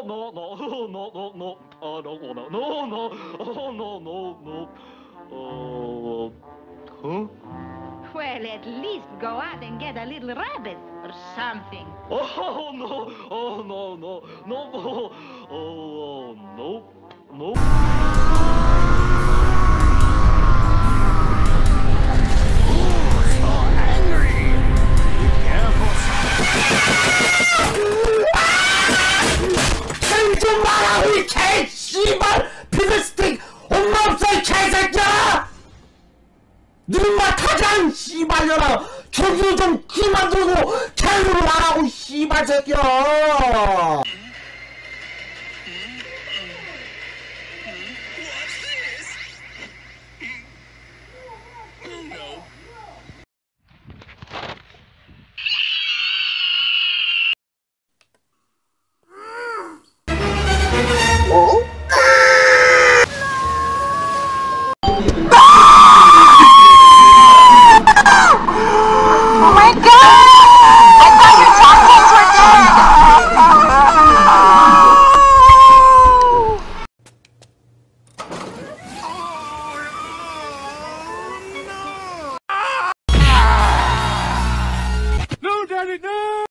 no, no, no, no, no, no, no, no, no, oh, no, no, no. Huh? Well, at least go out and get a little rabbit or something. Oh, no, oh, no, no, no, no, oh, no, no. 좀 말하고 이 개 씨발 피드스틱 엄마 없어 이 개새끼야! 눈만 타장 씨발려라 저기로 좀 그만 두고 개로 말하고 씨발 새끼야!